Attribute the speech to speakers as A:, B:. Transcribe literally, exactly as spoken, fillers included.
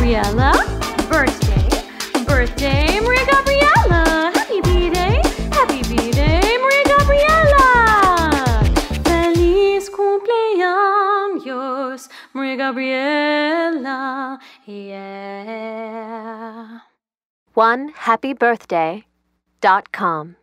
A: Gabriella. Birthday, birthday, Maria Gabriella. Happy B-Day, happy B-Day, Maria Gabriella. Feliz cumpleaños, Maria Gabriella. Yeah.
B: one happy birthday dot com